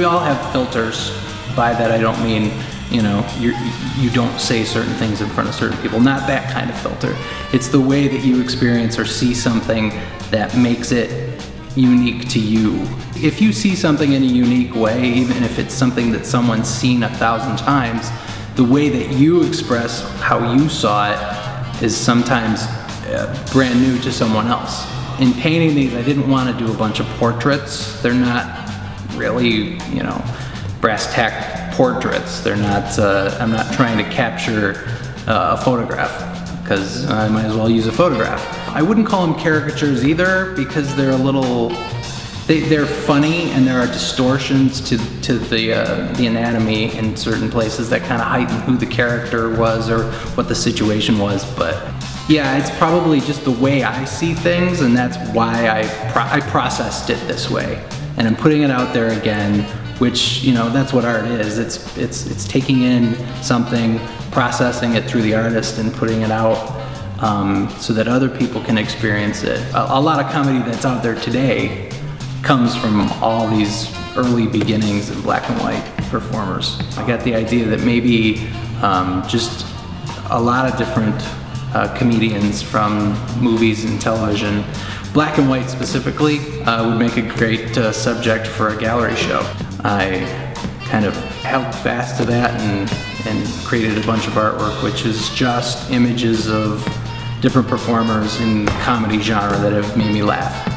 we all have filters. By that I don't mean, you know, you don't say certain things in front of certain people. Not that kind of filter. It's the way that you experience or see something that makes it unique to you. If you see something in a unique way, even if it's something that someone's seen 1,000 times, the way that you express how you saw it is sometimes brand new to someone else. In painting these, I didn't want to do a bunch of portraits. They're not really, you know, brass tack portraits. They're not, I'm not trying to capture a photograph, because I might as well use a photograph. I wouldn't call them caricatures either, because they're a little, they're funny, and there are distortions to the anatomy in certain places that kind of heighten who the character was or what the situation was. But yeah, it's probably just the way I see things, and that's why I processed it this way. And I'm putting it out there again, which, you know, that's what art is. It's taking in something, processing it through the artist, and putting it out so that other people can experience it. A lot of comedy that's out there today comes from all these early beginnings of black and white performers. I got the idea that maybe just a lot of different comedians from movies and television, black and white specifically, would make a great subject for a gallery show. I kind of held fast to that and created a bunch of artwork, which is just images of different performers in the comedy genre that have made me laugh.